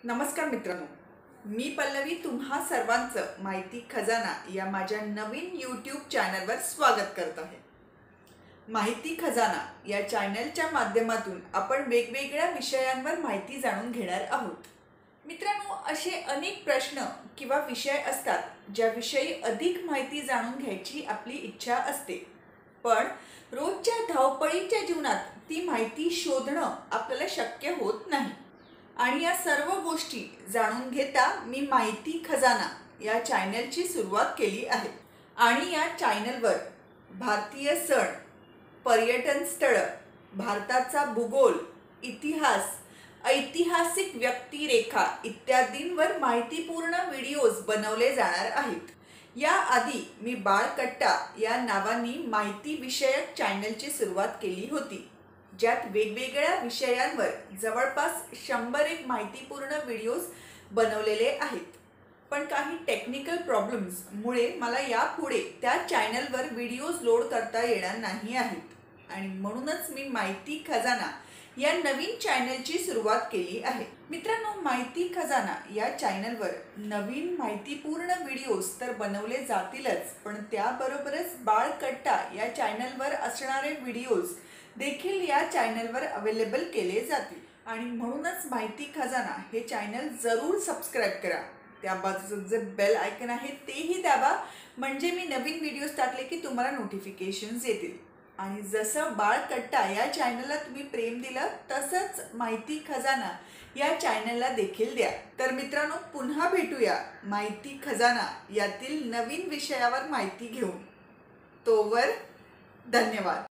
नमस्कार मित्रांनो, मी पल्लवी तुम्हा सर्वांचं माहिती खजाना या माझ्या नवीन यूट्यूब चॅनलवर स्वागत करत आहे। माहिती खजाना या चॅनलच्या माध्यमातून आपण वेगवेगळ्या विषयांवर माहिती जाणून घेणार आहोत। मित्रांनो, असे अनेक प्रश्न किंवा विषय असतात ज्याविषयी अधिक माहिती जाणून घ्यायची आपली इच्छा असते, पण रोजच्या धावपळीच्या जीवनात ती माहिती शोधणं आपल्याला शक्य होत नाही। आणि या सर्व गोष्टी जाणून घेता मी माहिती खजाना या चॅनलची सुरुवात केली आहे। आणि या चॅनलवर भारतीय सण, पर्यटन स्थळ, भारताचा भूगोल, इतिहास, ऐतिहासिक व्यक्तिरेखा इत्यादींवर माहितीपूर्ण व्हिडिओज बनवले जाणार आहेत। याआधी मी बाळकट्टा या नावाने माहिती विषयक चॅनलची सुरुवात केली होती, ज्यात वेगवेगळ्या विषयांवर जवळपास 100 माहितीपूर्ण व्हिडिओज बनवलेले आहेत। पण काही टेक्निकल प्रॉब्लेम्स मुळे मला यापुढे त्या चॅनलवर व्हिडिओज लोड करता येणार नाही आहेत आणि म्हणूनच मी माहिती खजाना या नवीन चॅनलची सुरुवात केली आहे। मित्रांनो, माहिती खजाना या चॅनलवर नवीन माहितीपूर्ण व्हिडिओज तर बनवले जातीलच, पण त्याबरोबरच बाळकट्टा या चॅनलवर असणारे व्हिडिओज देखील या चॅनलवर अवेलेबल केले जातील। आणि म्हणूनच माहिती खजाना हे चॅनल जरूर सबस्क्राइब करा। त्या बाजूचं जे बेल आयकन आहे तेही दाबा, म्हणजे मी नवीन व्हिडिओज टाकले की तुम्हाला नोटिफिकेशन्स येतील। आणि जसं बाळकट्टा या चॅनलला तुम्ही प्रेम दिलं, तसंच माहिती खजाना या चॅनलला देखील द्या। तर मित्रांनो, पुन्हा भेटूया माहिती खजाना यातील नवीन विषयावर माहिती घेऊन। तोवर धन्यवाद।